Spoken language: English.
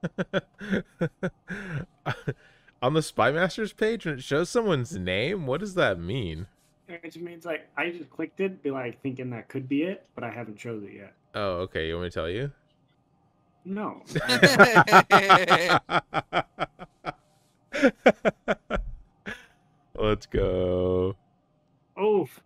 On the Spy Masters page, when it shows someone's name, what does that mean? It just means like I just clicked it, be like thinking that could be it, but I haven't chose it yet. Oh, okay. You want me to tell you? No, I Let's go.